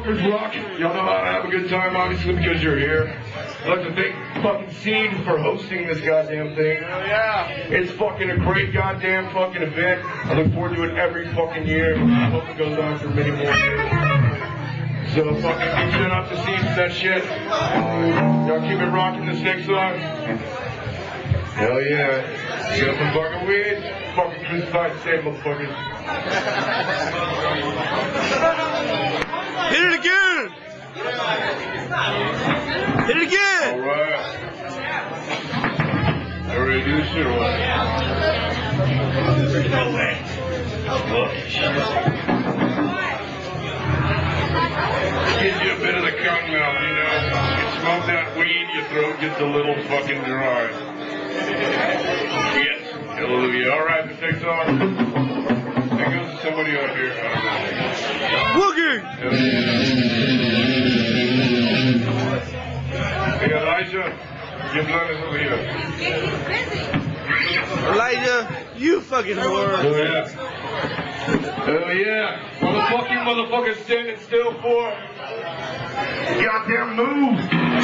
motherfuckers rock. Y'all know how to have a good time, obviously, because you're here. I'd like to thank fucking Seed for hosting this goddamn thing. Oh, yeah. It's fucking a great goddamn fucking event. I look forward to it every fucking year. I hope it goes on for many more years. So fucking big shout out to Seed for that shit. Y'all keep it rocking this next song. Hell yeah. You got some fucking weed? Fucking crucified the same motherfuckers. Hit it again! Hit it again! Alright. You ready to do this shit or what? No way. Gives you a bit of the cum now, you know. You smoke that weed, your throat gets a little fucking dry. Yes. Hallelujah. Alright, this next song. That goes to somebody out here. Woogie! Hey, Elijah. Get Lennon over here. Elijah, you fucking whore. Oh, yeah. Hell yeah. Motherfucking motherfuckers standing still for. Goddamn move.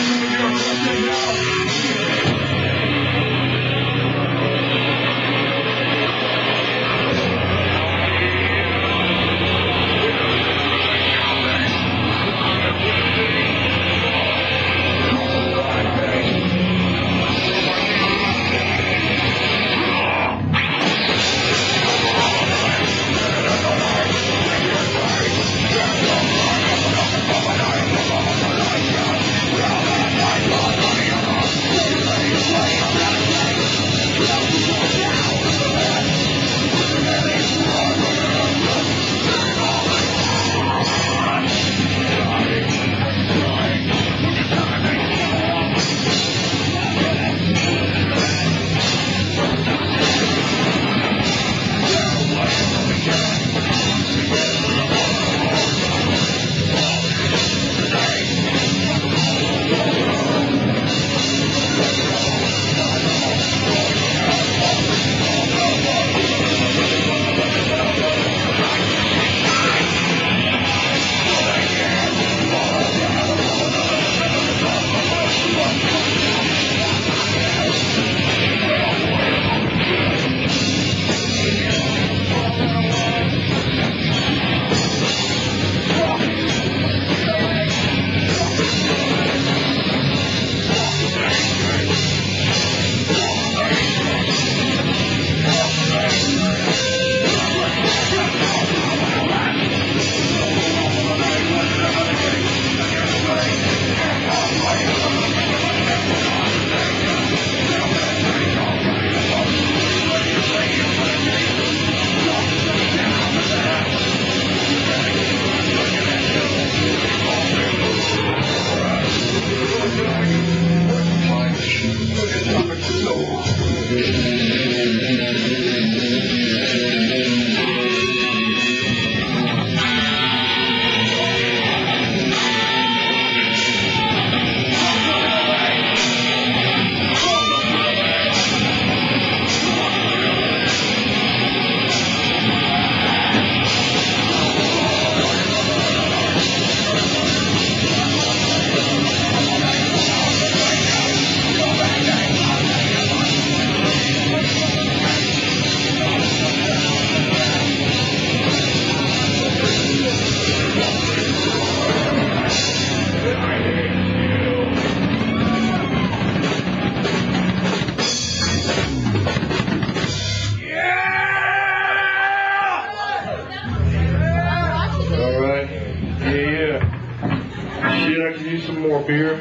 Beer.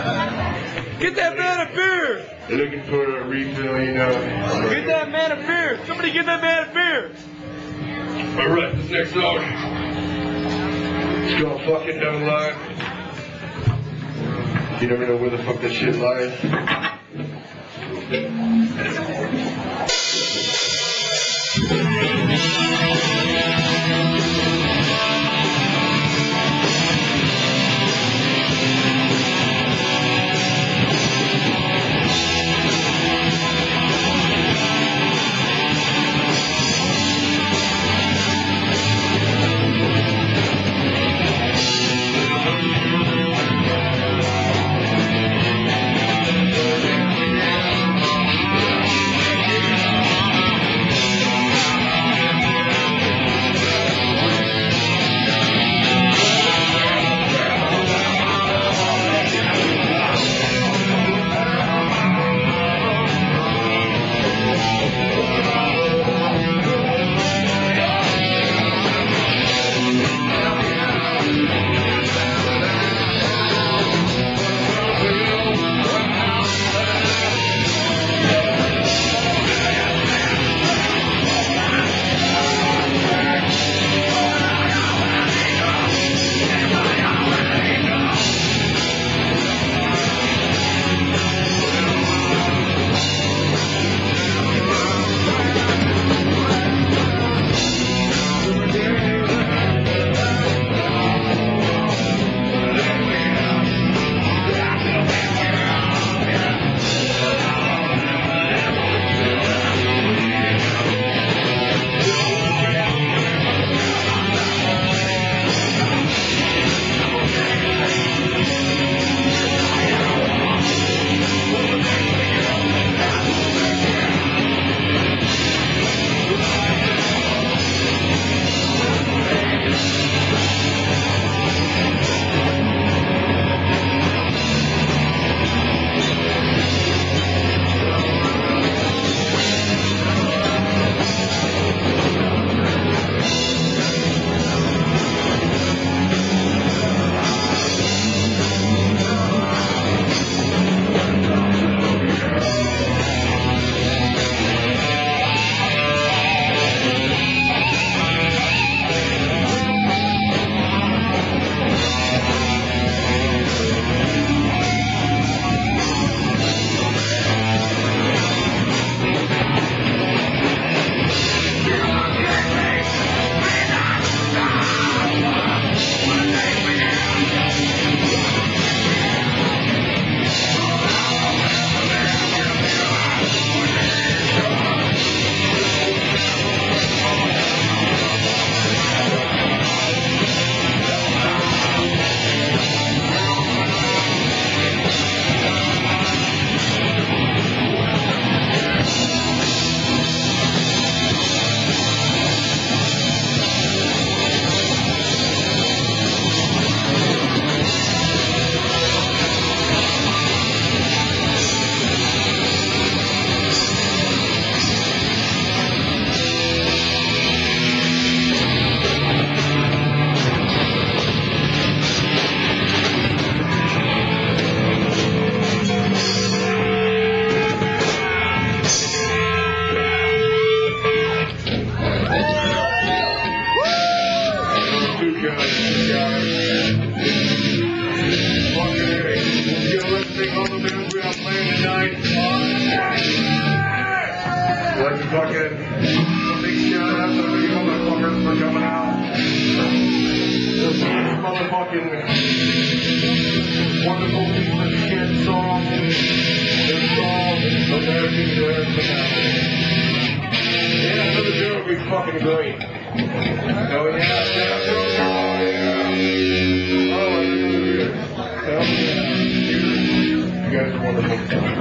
Get that man a beer! They're looking for a refill, you know. Get that man a beer! Somebody get that man a beer! Alright, this next song. It's called Fucking Down Line. You never know where the fuck that shit lies. Fucking big shout out to you motherfuckers for coming out. This motherfucking wonderful piece of shit song. This song, American Dance. Yeah, another day will be fucking great. Oh yeah, oh yeah. Oh, hell yeah. You guys are wonderful.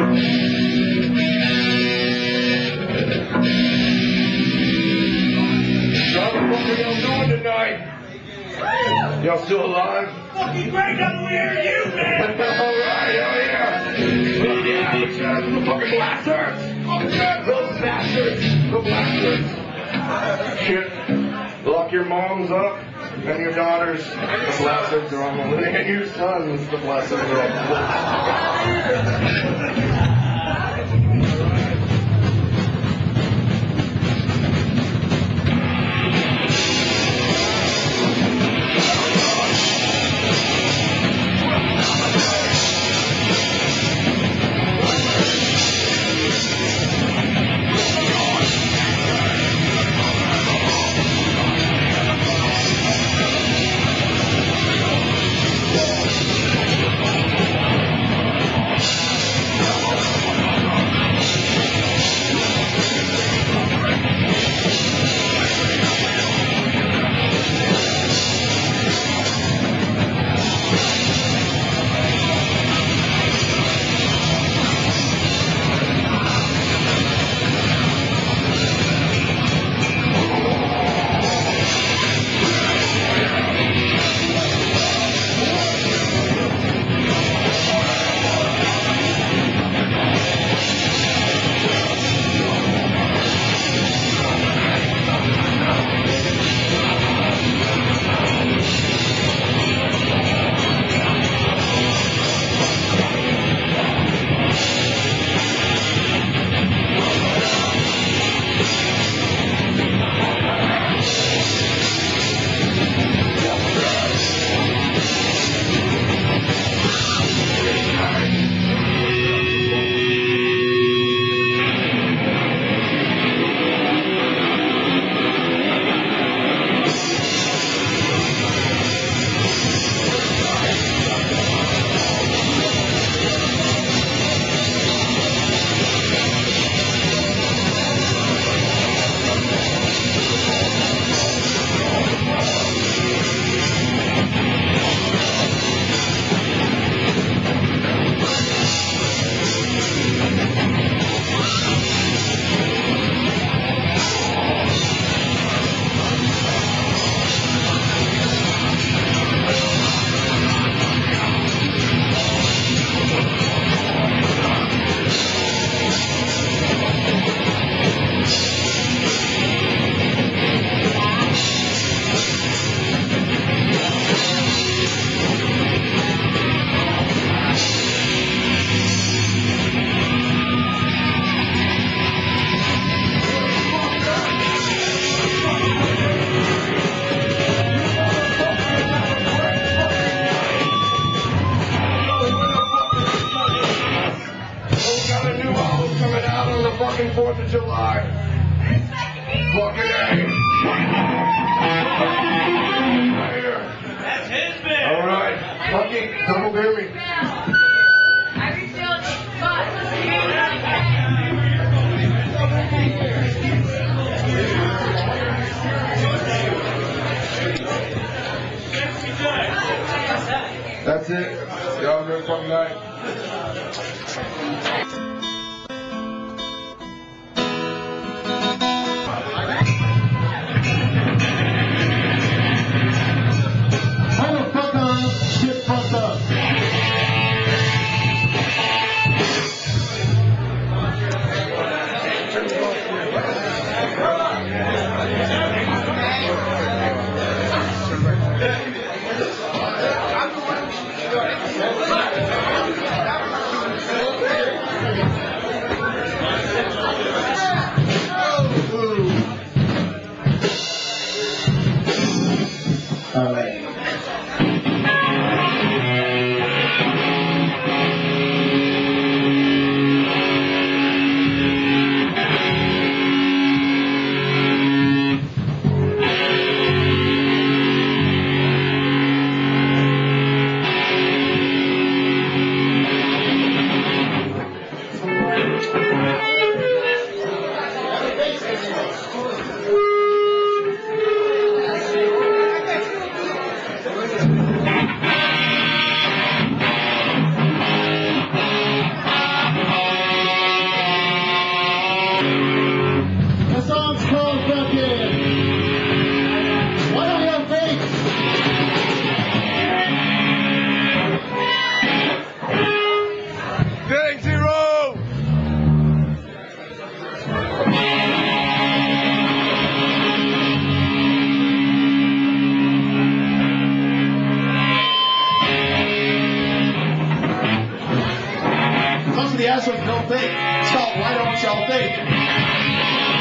So how the fuck are y'all doing tonight? Y'all still alive? Fucking great, I'm here, you, man! Alright, oh yeah! Oh yeah, shout out to the fucking blasters! Those bastards! The blasters! Shit. Lock your moms up and your daughters. The blasters are on the way. And your sons, the blasters are on the way. Fucking 4th of July. Fucking A. Right here. That's his man! Alright. Fucking double bear me. I refilled That's it. Y'all have a good fucking night. The song's called fucking What Are Your Fakes? Dang, zero! Most of the assholes don't think. It's called Why Don't Y'all Think?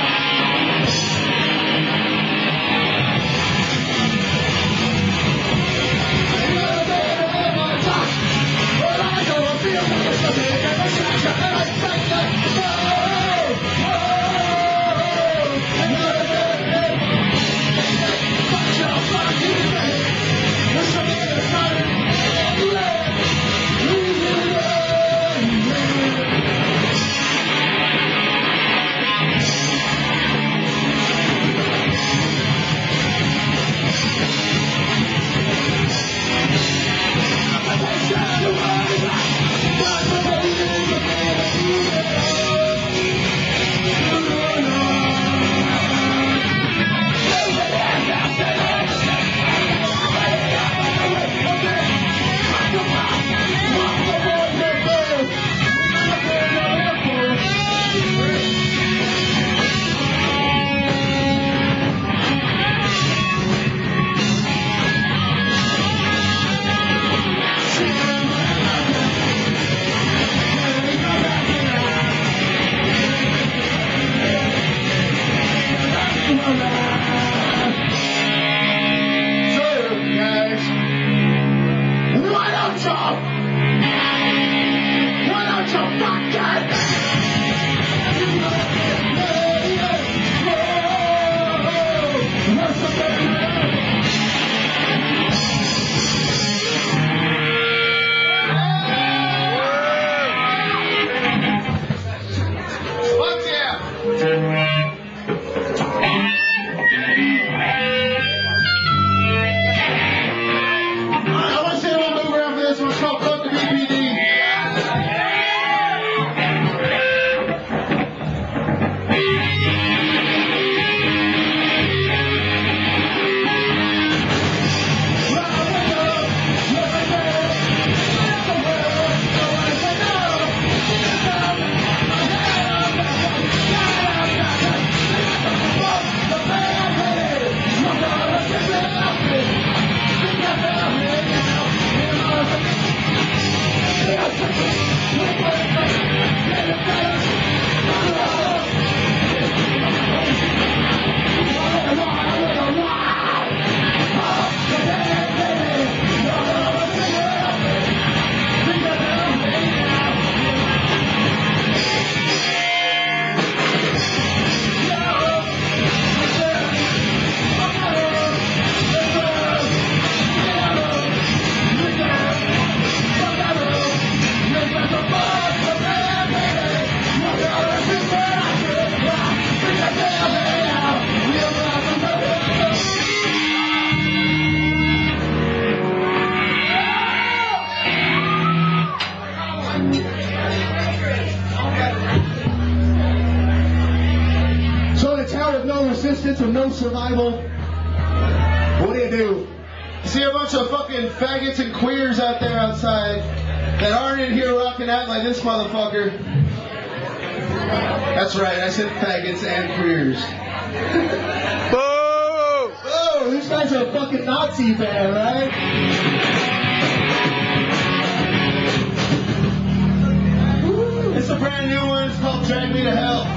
Resistance with no survival. What do? See a bunch of fucking faggots and queers out there outside that aren't in here rocking out like this motherfucker. That's right, I said faggots and queers. Boo! Oh, these guys are a fucking Nazi band, right? It's a brand new one, it's called Drag Me to Hell.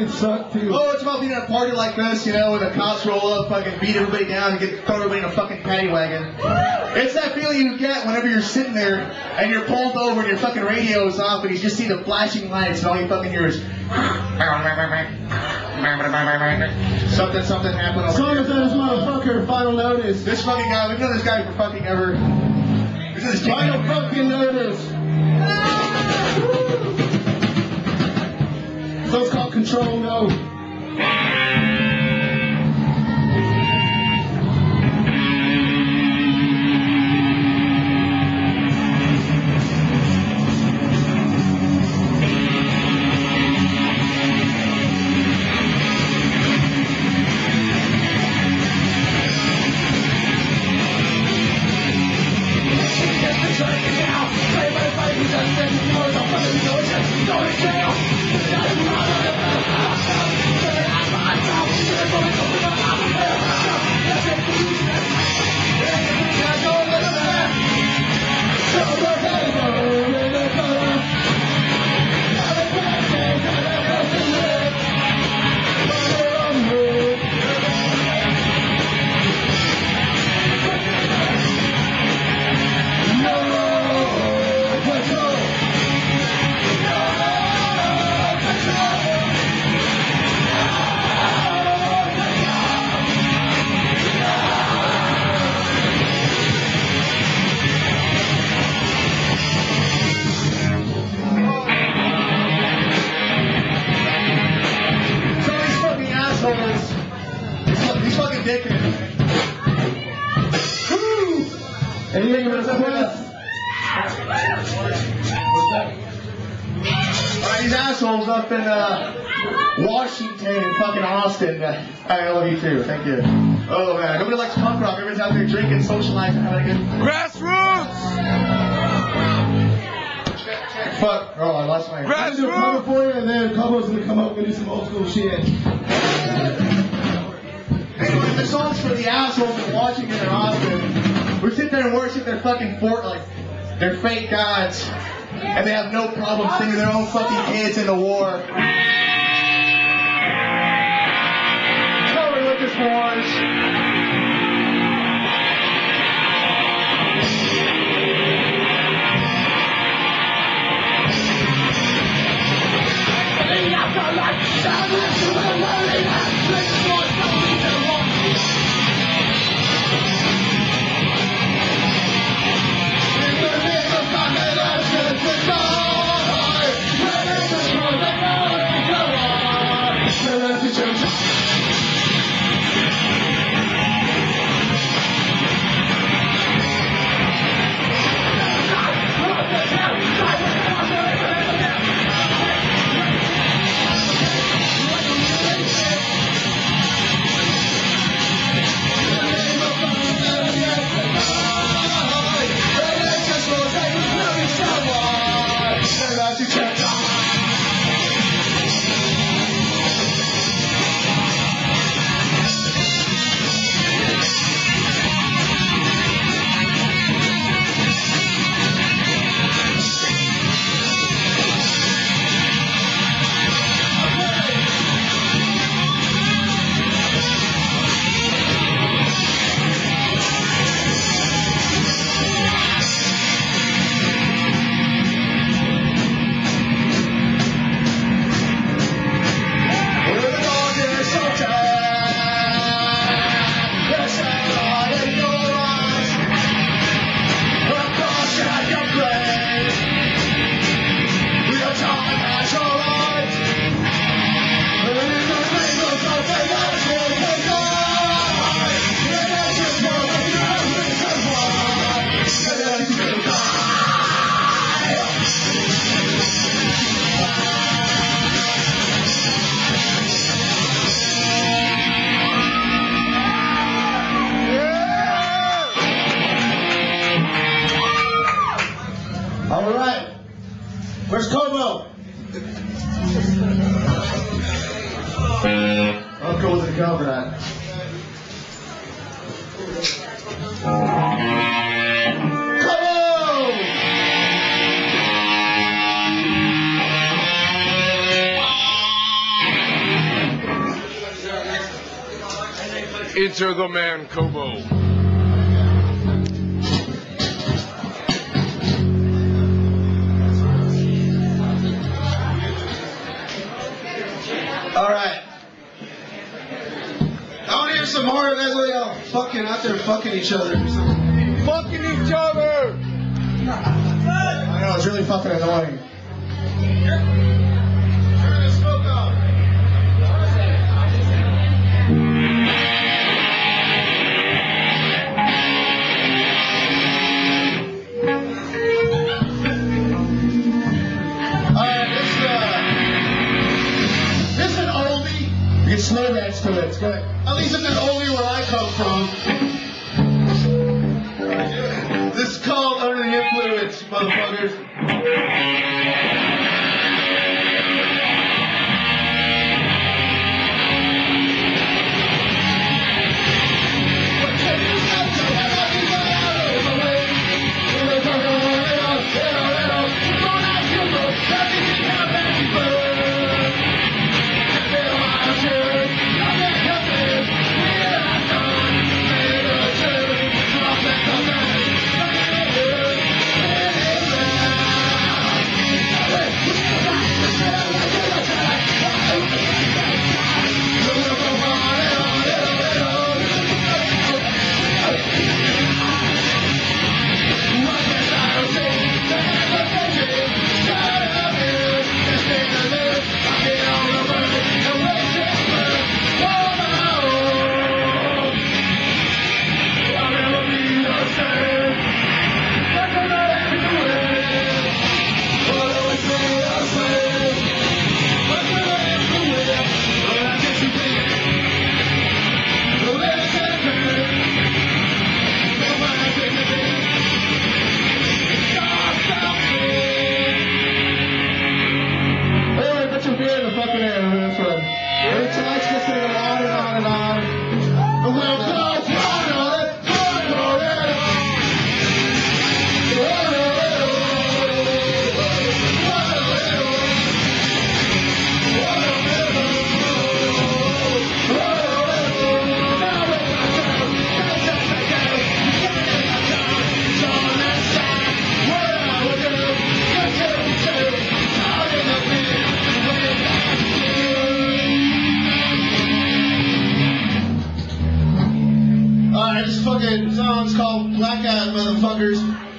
fucking suck too. Oh, it's about being at a party like this, you know, when the cops roll up, fucking beat everybody down and throw everybody in a fucking paddy wagon. It's that feeling you get whenever you're sitting there and you're pulled over and your fucking radio is off and you just see the flashing lights and all you fucking hear is something happened over here. That this motherfucker, final notice. This fucking guy, we've known this guy for fucking ever. This is final fucking notice. So it's called Control No. These fucking dickheads. Anything with a quest? Alright, these assholes up in Washington and fucking Austin. I love you too, thank you. Oh man, nobody likes punk rock. Everybody's out there drinking, socializing, having a good Grassroots! Fuck. Oh, I lost my. Grassroots! I'm gonna do a for you, and then Cobo's gonna come up and do some old school shit. Anyway, the song's for the assholes in Washington and Austin. We sit there and worship their fucking fort like they're fake gods, and they have no problem sending their own fucking kids into war. No religious wars. All right. Where's Kobo? Uncle wasn't going for that. Kobo! Enter the man, Kobo. Alright. I want to hear some more of everybody else fucking out there fucking each other or something. Fucking each other! I know, it's really fucking annoying. Turn the smoke off. This is an oldie. You can slow dance to it. It's good. At least it's an oldie where I come from. This is called Under the Influence, motherfuckers. This fucking song's called Black Eyed Motherfuckers.